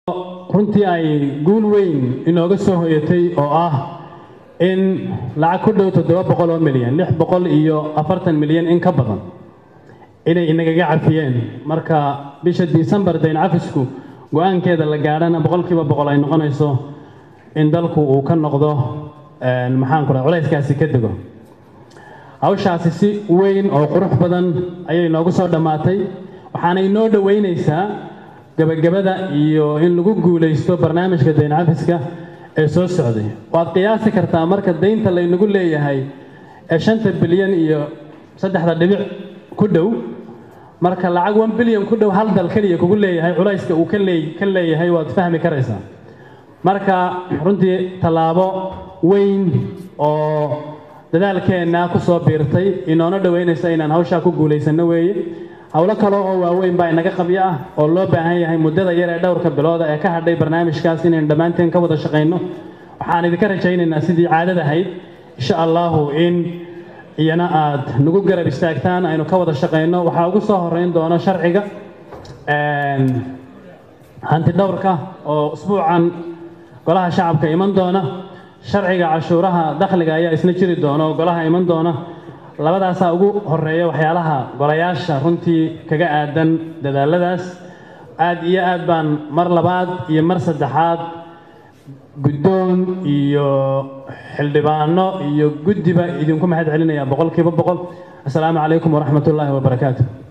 runtii ay guul weyn inooga soo hoyatay oo ah in lacag ku dhow 700 milyan 640 milyan in ka badan inay inaga cafiyeen marka bisha December dayn cafisku go'aankeeda la gaadhana 100% ay noqonayso in dalku uu ka noqdo maxaan ku culayskaasi ka dago hawshaasi si weyn oo qurux badan ayay noogu soo dhamaatay waxaana inoo dhaweynaysaa gabagabada iyo in lagu guuleysto barnaamijka dayn cafiska ee soo socday waad qiyaasi kartaa marka daynta la inagu leeyahay 5 bilyan iyo 3.5 ku dhow marka lacag 1 bilyan ku dhow hal dal kaliya kugu leeyahay culayska uu ka leeyahay waad fahmi karaysaa marka runtii talaabo weyn oo dadaalkeena ku soo biirtay inoona dhaweynaysa inaan hawsha ku guuleysano weeye hawlo kale oo waaweyn baa inaga qabyo ah oo loo baahan yahay muddada yar ee dhowrka bilood ee ka hadhay barnaamijkaas inaan dhamaanteen ka wada shaqeyno waxaan idinka rajaynaynaa sidii caadada ahayd insha Allah in iyana aad nagu garab istaagtaan aynu ka wada shaqeyno waxa ugu soo horeyn doona sharciga hanti dhowrka oo usbuucan golaha shacabka iman doona sharciga cashuuraha dakhliga ayaa isna jiri doona oo golaha iman doona labadaas ugu horeeya waxyaalaha golayaasha runtii kaga aadan dadaaladaas aad iyo aad baan mar labaad iyo mar saddexaad guddoon iyo xildhibaano iyo guddiba idinku mahad celinaya 100%. Assalaamu calaykum wa rahmatullaahi wa barakaatuh.